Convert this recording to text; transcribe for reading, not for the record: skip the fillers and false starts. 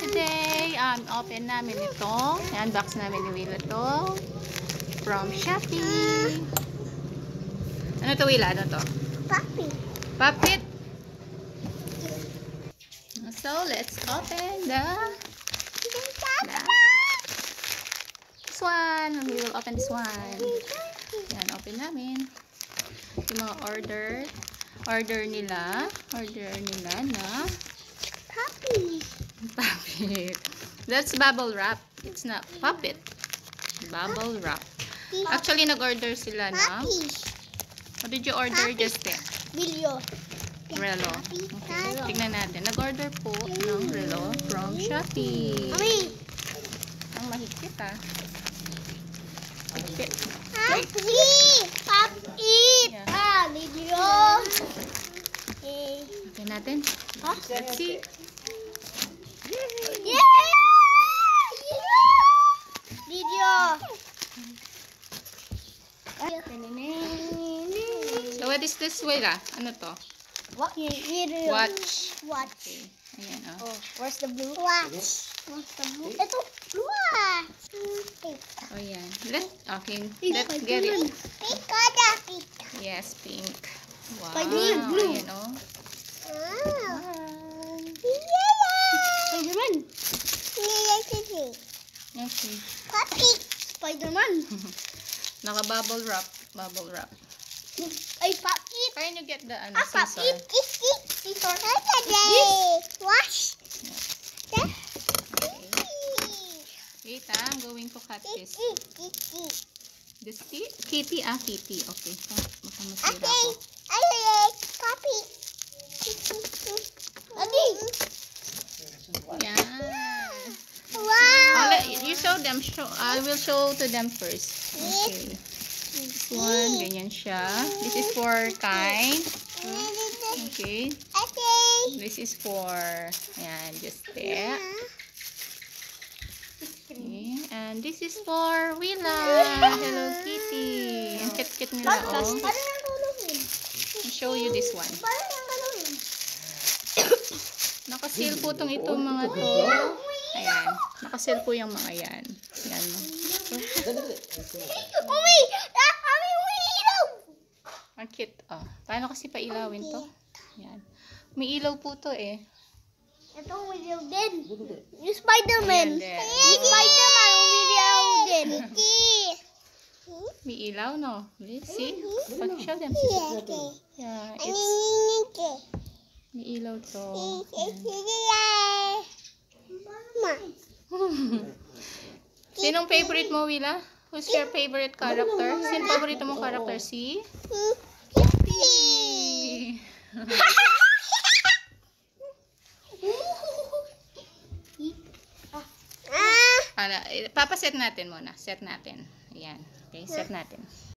today, open namin ito. I-unbox namin ni Willa to. From Shopee. Ano to, Willa? Ano to? Puppy. Puppet. So, let's open this one. We will open this one. Yan, open namin. Yung mga order nila na Puppy. puppet. That's bubble wrap. It's not puppet. Bubble wrap. Actually, nag-order sila na. What did you order, Justin? Bilyo. Relo. Okay, tignan natin. Nag-order po ng relo from Shopee. Mami. Ang mahigpit ah. Mahigpit. Puppy. Puppy. Yeah. Bilyo. Okay natin. Let's see. Yeah! Video. So, what is this, Willa? Ano to? What? Watch. Watch. Okay. Ayan, oh. Oh, where's the blue? Watch. Where's the blue? Ito, watch. Oh, yan. Let's get it. Pink kada pink. Yes, pink. Wow. Spider-Man, blue. Ayan, oh. Spider-Man. Okay. Puppy. Spider-Man. Naka-bubble wrap. Bubble wrap. Ay, puppy. Can you get the Puppy. scissor? Scissor. Wash. Wait, I'm going to cut this. This kitty? Ah, kitty. Okay. Baka masira Okay. ko. Ay, puppy. Adi. Yan. Wow. You show them. I will show to them first. Okay. This one, ganyan siya. This is for kind. Okay. Okay. This is for, ayan, just there. Okay. And this is for Willa. Hello Kitty. Ang cute-cute nila, oh. I'll show you this one. Nakasil po itong mga to. Ayan. Nakasil po yung mga yan. Ayan. Ang cute. Oh. Paano kasi pailawin to? Ayan. May ilaw po to eh. Ito umilaw din. Yung Spider-Man. Ayan, Yung Spider-Man umilaw din. May ilaw, no? See? Show them. Yeah, it's... May ilaw to. Sinong favorite mo, Willa? Who's your favorite character? Sino paborito mong character? Si? Papaset natin muna. Set natin. Ayan. Okay, set natin.